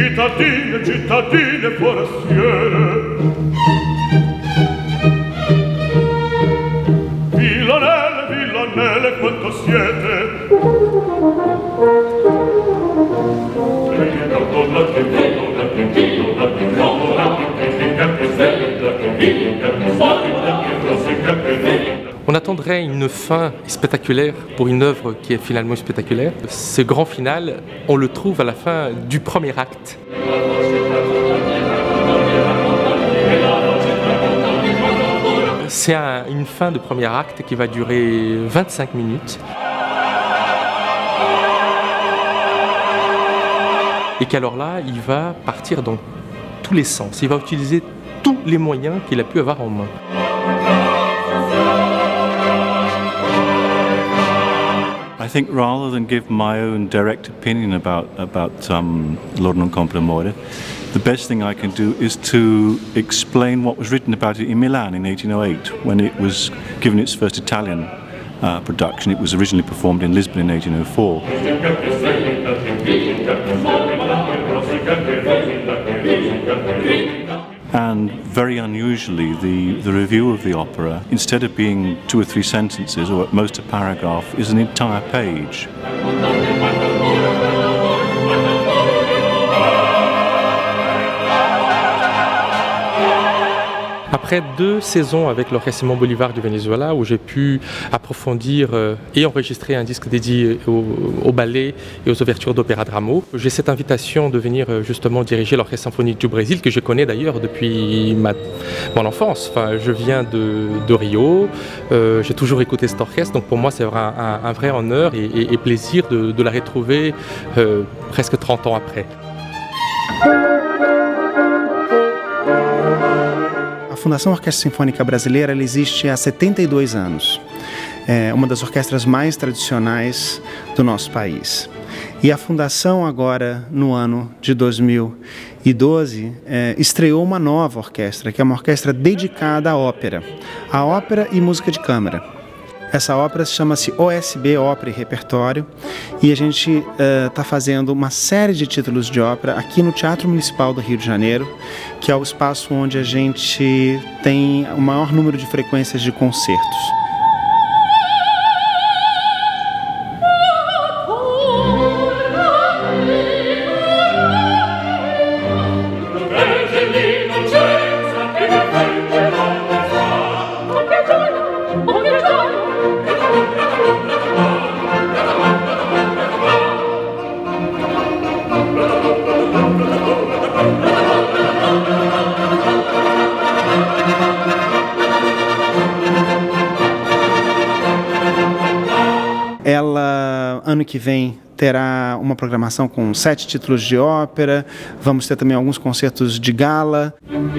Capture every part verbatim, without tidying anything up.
Cittadine, cittadine forestiere, villanelle, villanelle, quanto siete? On attendrait une fin spectaculaire pour une œuvre qui est finalement spectaculaire. Ce grand final, on le trouve à la fin du premier acte. C'est un, une fin de premier acte qui va durer vingt-cinq minutes. Et qu'alors là, il va partir dans tous les sens. Il va utiliser tous les moyens qu'il a pu avoir en main. I think rather than give my own direct opinion about, about um, Lord non compra more, the best thing I can do is to explain what was written about it in Milan in eighteen oh eight, when it was given its first Italian uh, production. It was originally performed in Lisbon in eighteen oh four. And very unusually, the, the review of the opera, instead of being two or three sentences, or at most a paragraph, is an entire page. Après deux saisons avec l'Orchestre Simón Bolívar du Venezuela, où j'ai pu approfondir euh, et enregistrer un disque dédié au, au ballet et aux ouvertures d'opéra de Rameau, j'ai cette invitation de venir euh, justement diriger l'Orchestre Symphonique du Brésil, que je connais d'ailleurs depuis ma, mon enfance. Enfin, je viens de, de Rio, euh, j'ai toujours écouté cet orchestre, donc pour moi c'est un, un, un vrai honneur et, et, et plaisir de, de la retrouver euh, presque trente ans après. A Fundação Orquestra Sinfônica Brasileira ela existe há setenta e dois anos. É uma das orquestras mais tradicionais do nosso país. E a Fundação agora, no ano de dois mil e doze, é, estreou uma nova orquestra, que é uma orquestra dedicada à ópera, à ópera e música de câmara. Essa ópera chama-se O S B Ópera e Repertório e a gente está uh, fazendo uma série de títulos de ópera aqui no Teatro Municipal do Rio de Janeiro, que é o espaço onde a gente tem o maior número de frequências de concertos. Ela, ano que vem, terá uma programação com sete títulos de ópera, vamos ter também alguns concertos de gala.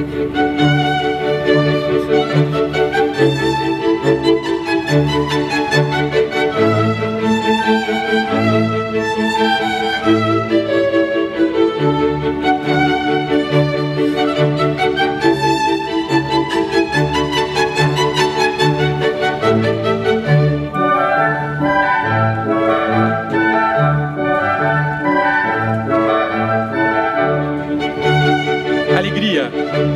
Alegria.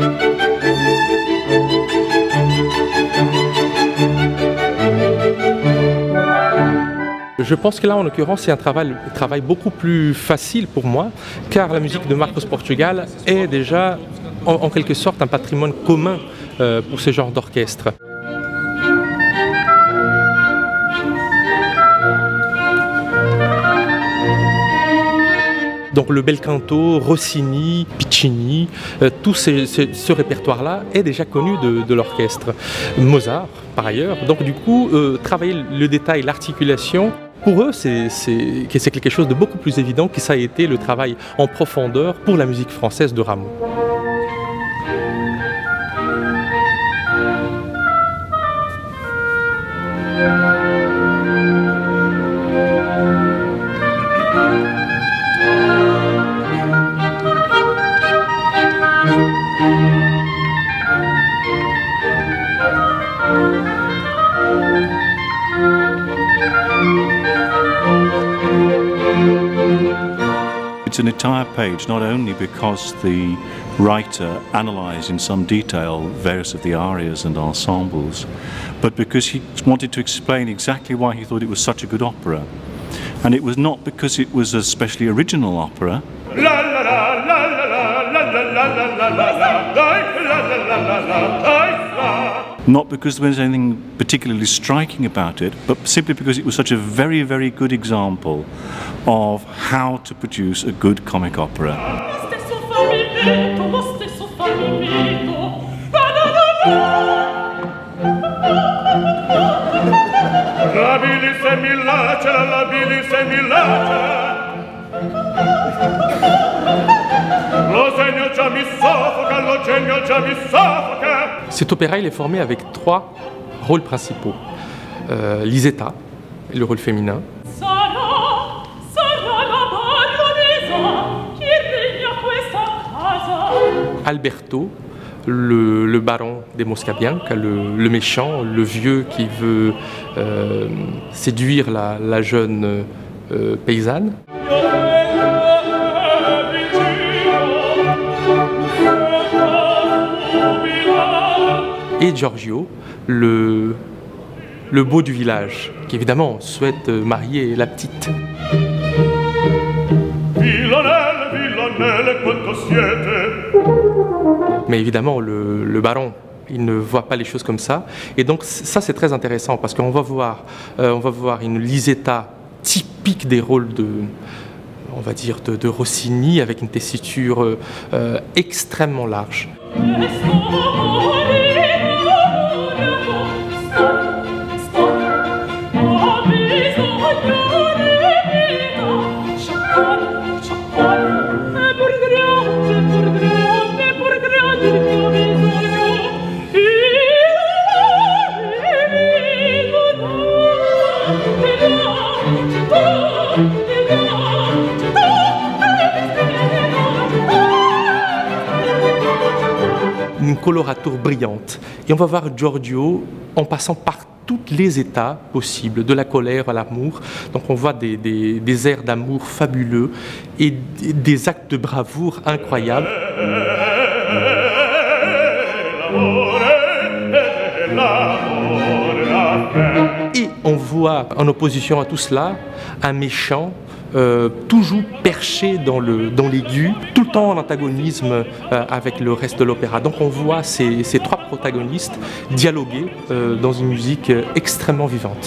Je pense que là, en l'occurrence, c'est un travail, un travail beaucoup plus facile pour moi, car la musique de Marcos Portugal est déjà, en, en quelque sorte, un patrimoine commun euh, pour ce genre d'orchestre. Donc le bel canto, Rossini, Piccini, euh, tout ces, ces, ce répertoire-là est déjà connu de, de l'orchestre. Mozart, par ailleurs. Donc du coup, euh, travailler le détail, l'articulation, pour eux, c'est quelque chose de beaucoup plus évident que ça a été le travail en profondeur pour la musique française de Rameau. it's an entire page, not only because the writer analysed in some detail various of the arias and ensembles, but because he wanted to explain exactly why he thought it was such a good opera. And it was not because it was a specially original opera. Not because there was anything particularly striking about it, but simply because it was such a very, very good example of how to produce a good comic opera. Cet opéra, il est formé avec trois rôles principaux. Euh, Lisetta, le rôle féminin. Alberto, le, le baron des Moscabianca, le, le méchant, le vieux qui veut euh, séduire la, la jeune euh, paysanne. Et Giorgio, le, le beau du village, qui évidemment souhaite marier la petite. Mais évidemment, le, le baron, il ne voit pas les choses comme ça. Et donc ça, c'est très intéressant, parce qu'on va voir, euh, on va voir une Lisetta typique des rôles de, on va dire, de, de Rossini, avec une tessiture euh, extrêmement large. Une colorature brillante. Et on va voir Giorgio en passant par tous les états possibles, de la colère à l'amour. Donc on voit des, des, des airs d'amour fabuleux et des actes de bravoure incroyables. Et on voit en opposition à tout cela un méchant Euh, toujours perché dans le dans l'aigu, tout le temps en antagonisme euh, avec le reste de l'opéra. Donc on voit ces, ces trois protagonistes dialoguer euh, dans une musique euh, extrêmement vivante.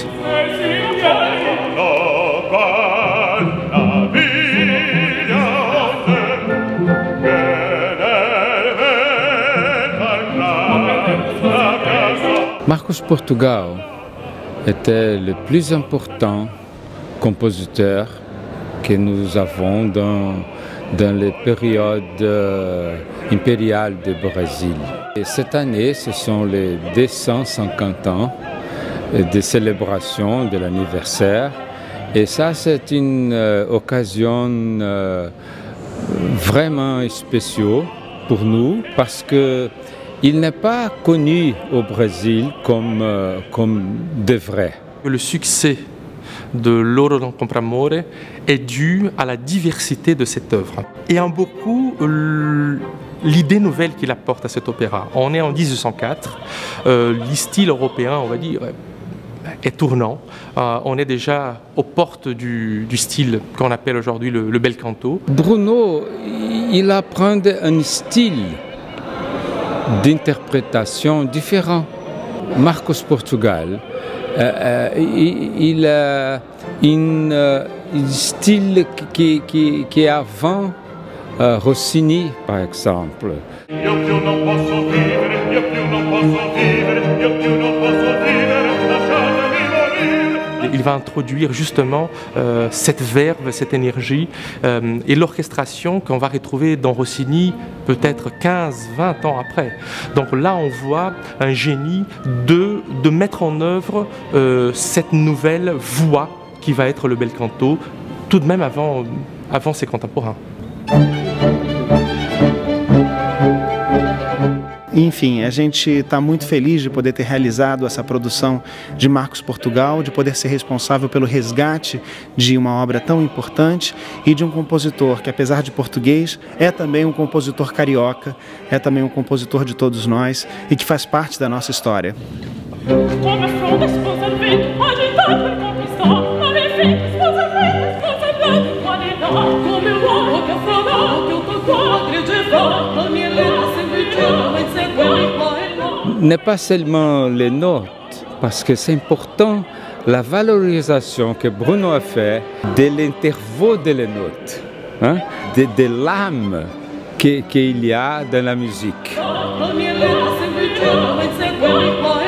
Marcos Portugal était le plus important compositeur que nous avons dans, dans les périodes euh, impériales du Brésil. Et cette année, ce sont les deux cent cinquante ans de célébration de l'anniversaire. Et ça, c'est une euh, occasion euh, vraiment spéciale pour nous parce qu'il n'est pas connu au Brésil comme, euh, comme de vrai. Le succès de Loro non compra amore est dû à la diversité de cette œuvre et en beaucoup l'idée nouvelle qu'il apporte à cet opéra. On est en mille huit cent quatre, euh, le style européen, on va dire, est tournant. Euh, on est déjà aux portes du, du style qu'on appelle aujourd'hui le, le bel canto. Bruno, il apprend un style d'interprétation différent. Marcos Portugal, Euh, il, il a une, euh, un style qui, qui, qui est avant euh, Rossini, par exemple. Il va introduire justement euh, cette verve, cette énergie euh, et l'orchestration qu'on va retrouver dans Rossini peut-être quinze vingt ans après. Donc là, on voit un génie de, de mettre en œuvre euh, cette nouvelle voix qui va être le bel canto, tout de même avant, avant ses contemporains. Enfim, a gente está muito feliz de poder ter realizado essa produção de Marcos Portugal, de poder ser responsável pelo resgate de uma obra tão importante e de um compositor que, apesar de português, é também um compositor carioca, é também um compositor de todos nós e que faz parte da nossa história. Come fronte sposa il vento, agitato per conquistar, ma le finte sposa il vento, sposa il vento, qualità, come un uomo che affoga, che un tuo quadrige fa, la mia lena semplice, insegue qua e là. N'est pas seulement les notes, parce que c'est important la valorisation que Bruno a fait de l'intervalle des notes, hein, de, de l'âme qu'il y a dans la musique. La mia lena semplice, insegue qua e là.